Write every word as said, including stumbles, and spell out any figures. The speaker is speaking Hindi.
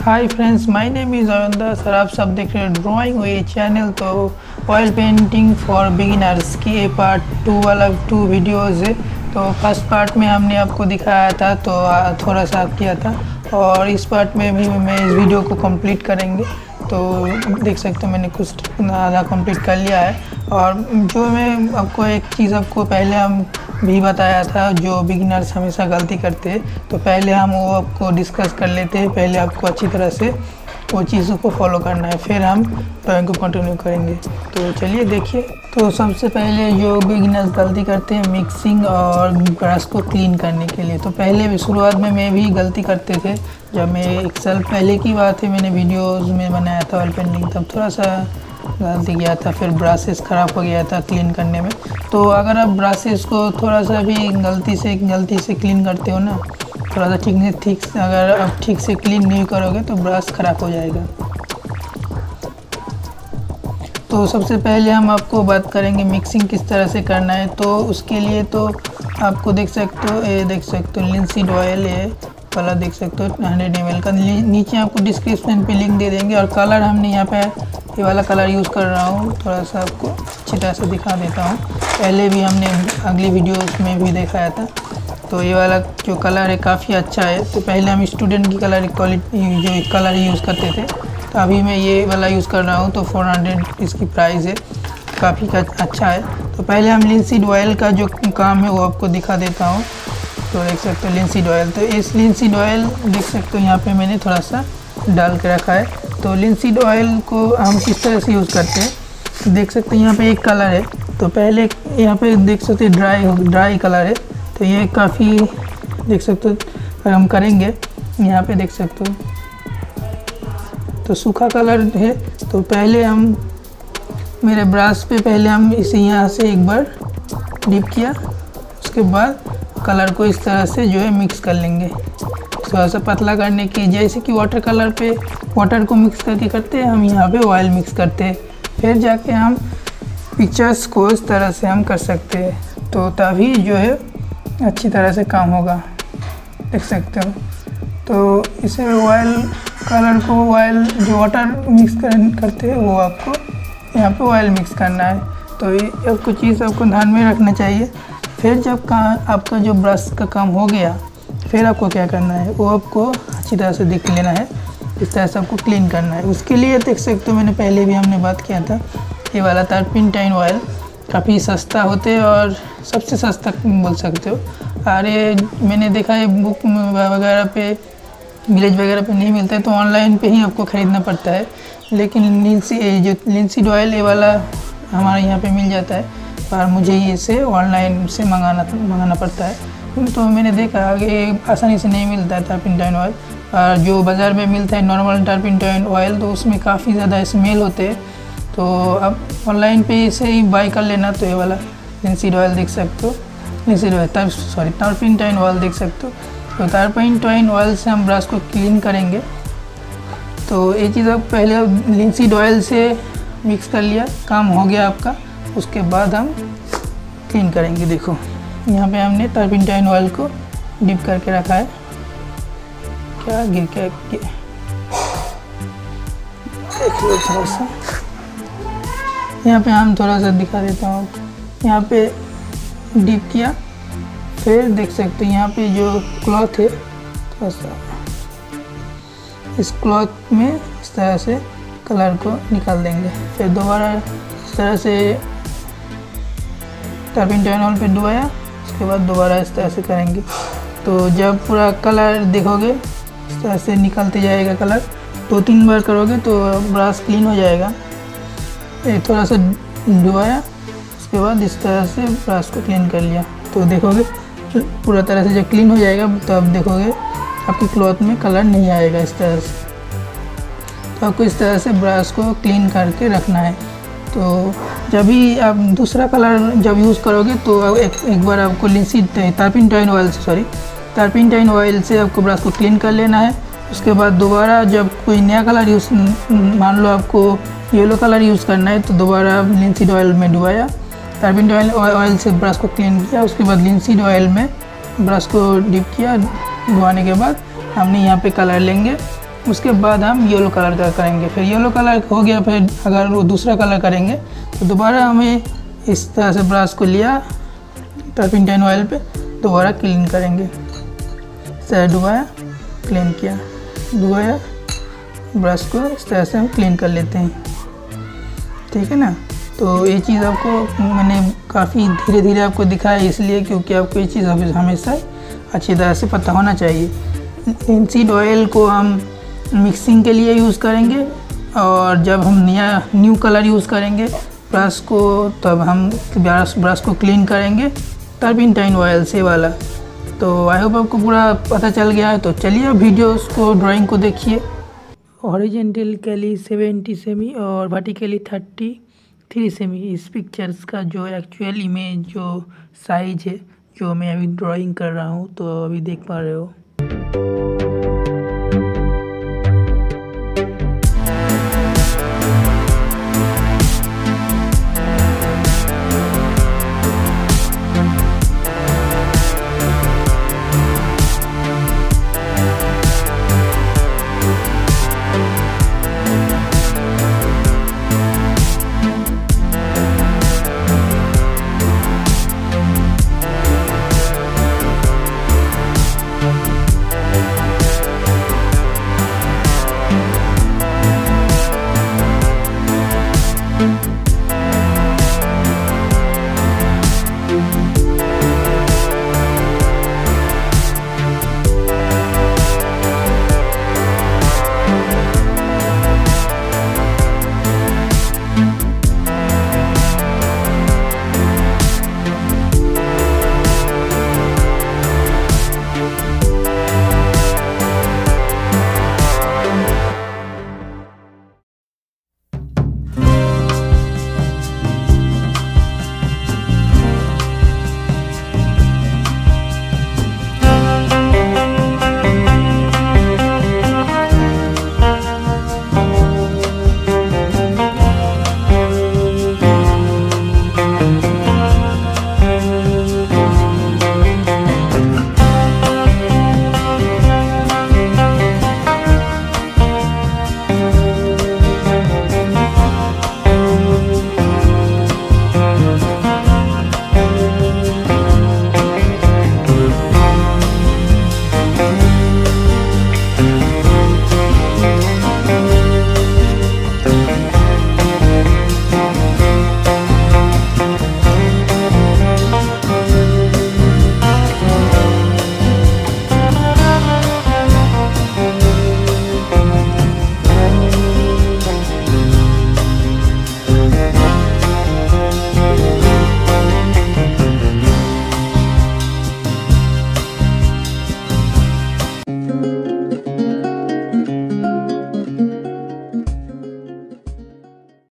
Hi friends, my name is Avinder sir. आप सब देख रहे हैं ड्राइंग वे चैनल। तो ऑयल पेंटिंग फॉर बिगिनर्स की ये पार्ट टू वाला टू वीडियोज़ है। तो फर्स्ट पार्ट में हमने आपको दिखाया था, तो थोड़ा सा किया था, और इस पार्ट में भी मैं इस वीडियो को कंप्लीट करेंगे। तो देख सकते हो मैंने कुछ आधा कंप्लीट कर लिया है। और जो मैं आपको एक चीज़ आपको पहले हम भी बताया था, जो बिगिनर्स हमेशा गलती करते हैं, तो पहले हम वो आपको डिस्कस कर लेते हैं। पहले आपको अच्छी तरह से वो चीज़ों को फॉलो करना है, फिर हम ड्राइंग को कंटिन्यू करेंगे। तो चलिए देखिए। तो सबसे पहले जो बिगिनर्स गलती करते हैं मिक्सिंग और ब्रश को क्लीन करने के लिए, तो पहले भी शुरुआत में मैं भी गलती करते थे। जब मैं एक साल पहले की बात है, मैंने वीडियोज़ में बनाया था ऑयल पेंटिंग, तब थोड़ा सा गलती किया था, फिर ब्रशेस ख़राब हो गया था क्लीन करने में। तो अगर आप ब्रशेस को थोड़ा सा भी गलती से गलती से क्लीन करते हो ना, थोड़ा सा ठीक नहीं ठीक अगर आप ठीक से क्लीन नहीं करोगे तो ब्रश ख़राब हो जाएगा। तो सबसे पहले हम आपको बात करेंगे मिक्सिंग किस तरह से करना है। तो उसके लिए तो आपको देख सकते हो, ये देख सकते हो लिंसीड ऑयल है वाला, देख सकते हो हंड्रेड एम एल का। नीचे आपको डिस्क्रिप्शन पे लिंक दे देंगे। और कलर हमने यहाँ पे ये वाला कलर यूज़ कर रहा हूँ, थोड़ा सा आपको अच्छी तरह से दिखा देता हूँ। पहले भी हमने अगली वीडियोस में भी दिखाया था। तो ये वाला जो कलर है काफ़ी अच्छा है। तो पहले हम स्टूडेंट की कलर क्वालिटी जो कलर यूज़ करते थे, तो अभी मैं ये वाला यूज़ कर रहा हूँ। तो फोर हंड्रेड इसकी प्राइस है, काफ़ी अच्छा है। तो पहले हम लिंसीड ऑयल का जो काम है वो आपको दिखा देता हूँ। तो देख सकते हो लिंसीड ऑयल, तो इस लिंसीड ऑयल देख सकते हो यहाँ पे मैंने थोड़ा सा डाल के रखा है। तो लिंसीड ऑयल को हम किस तरह से यूज़ करते हैं, देख सकते हैं यहाँ पे एक कलर है। तो पहले यहाँ पे देख सकते हैं ड्राई ड्राई कलर है, तो ये काफ़ी देख सकते हो हम करेंगे। यहाँ पे देख सकते हो तो सूखा कलर है। तो पहले हम मेरे ब्रश पे पहले हम इसे यहाँ से एक बार डिप किया, उसके बाद कलर को इस तरह से जो है मिक्स कर लेंगे, थोड़ा सा पतला करने की। जैसे कि वाटर कलर पे वाटर को मिक्स करके करते हैं, हम यहाँ पे ऑयल मिक्स करते हैं, फिर जाके हम पिक्चर्स को इस तरह से हम कर सकते हैं। तो तभी जो है अच्छी तरह से काम होगा, देख सकते हो। तो इसे ऑयल कलर को ऑयल जो वाटर मिक्स कर, करते हैं वो आपको यहाँ पे ऑयल मिक्स करना है। तो ये कुछ चीज़ आपको ध्यान में रखना चाहिए। फिर जब का आपका जो ब्रश का काम हो गया, फिर आपको क्या करना है, वो आपको अच्छी तरह से देख लेना है, इस तरह से आपको क्लीन करना है। उसके लिए देख सकते हो मैंने पहले भी हमने बात किया था, ये वाला टर्पेंटाइन ऑयल काफ़ी सस्ता होते हैं और सबसे सस्ता बोल सकते हो। अरे मैंने देखा है बुक वगैरह पे, विलेज वगैरह पे नहीं मिलता है, तो ऑनलाइन पे ही आपको ख़रीदना पड़ता है। लेकिन लिंसी जो लिंसीड ऑयल ये वाला हमारे यहाँ पे मिल जाता है, पर मुझे इसे ऑनलाइन से मंगाना मंगाना पड़ता है। तो मैंने देखा कि आसानी से नहीं मिलता है टर्पेंटाइन ऑयल, और जो बाज़ार में मिलता है नॉर्मल टर्पेंटाइन ऑयल, तो उसमें काफ़ी ज़्यादा स्मेल होते हैं। तो अब ऑनलाइन पे इसे ही बाई कर लेना। तो ये वाला लिंसीड ऑयल देख सकते हो, linseed oil sorry turpentine oil देख सकते हो। तो टर्पेंटाइन ऑयल से हम ब्रश को क्लीन करेंगे। तो ये चीज़ आप पहले लिंसीड ऑयल से मिक्स कर लिया, काम हो गया आपका। उसके बाद हम क्लीन करेंगे। देखो यहाँ पे हमने टर्पेंटाइन ऑयल को डिप करके रखा है, क्या गिर के देख लो थोड़ा सा। यहाँ पे हम थोड़ा सा दिखा देता हूँ, यहाँ पे डिप किया, फिर देख सकते हो यहाँ पे जो क्लॉथ है, थोड़ा सा इस क्लॉथ में इस तरह से कलर को निकाल देंगे। फिर दोबारा इस तरह से टर्पेंटाइन ऑयल पे डुबाया, उसके बाद दोबारा इस तरह से करेंगे। तो जब पूरा कलर देखोगे इस तरह से निकलते जाएगा कलर, दो तीन बार करोगे तो ब्रश क्लीन हो जाएगा। एक थोड़ा सा डुबाया, उसके बाद इस तरह से ब्रश को क्लीन कर लिया, तो देखोगे पूरा तरह से जब क्लीन हो जाएगा तो आप देखोगे आपकी क्लॉथ में कलर नहीं आएगा इस तरह से। तो आपको इस तरह से ब्रश को क्लीन करके रखना है। तो जब भी आप दूसरा कलर जब यूज़ करोगे तो एक, एक बार आपको लिंसीड टर्पेंटाइन ऑयल से सॉरी टर्पेंटाइन ऑयल से आपको ब्रश को क्लीन कर लेना है। उसके बाद दोबारा जब कोई नया कलर यूज़, मान लो आपको येलो कलर यूज़ करना है, तो दोबारा लिंसीड ऑयल में डुबाया, टर्पेंटाइन ऑयल से ब्रश को क्लीन किया, उसके बाद लिंसीड ऑयल में ब्रश को डिप किया। डुबाने के बाद हमने यहाँ पे कलर लेंगे, उसके बाद हम येलो कलर का करेंगे। फिर येलो कलर हो गया, फिर अगर वो दूसरा कलर करेंगे तो दोबारा हमें इस तरह से ब्रश को लिया, टर्पेंटाइन ऑयल पे दोबारा क्लीन करेंगे। सर डुबाया, क्लीन किया, डुबाया, ब्रश को इस तरह से हम क्लीन कर लेते हैं, ठीक है ना। तो ये चीज़ आपको मैंने काफ़ी धीरे धीरे आपको दिखाया इसलिए क्योंकि आपको ये चीज़ हमेशा अच्छी तरह से पता होना चाहिए। लिंसीड ऑयल को हम मिक्सिंग के लिए यूज़ करेंगे और जब हम नया न्यू कलर यूज़ करेंगे ब्रश को, तब हम ब्रश ब्रश को क्लीन करेंगे टर्पेंटाइन ऑयल से वाला। तो आई होप आपको पूरा पता चल गया है। तो चलिए वीडियोस को, ड्राइंग को देखिए। हॉरिजॉन्टली सेवेंटी सेमी और वर्टिकली थर्टी थ्री सेमी इस पिक्चर्स का जो एक्चुअल इमेज जो साइज है जो मैं अभी ड्राइंग कर रहा हूँ, तो अभी देख पा रहे हो।